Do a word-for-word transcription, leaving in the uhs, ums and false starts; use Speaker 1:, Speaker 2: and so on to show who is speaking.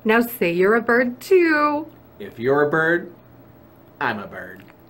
Speaker 1: Now say you're a bird too.
Speaker 2: If you're a bird, I'm a bird.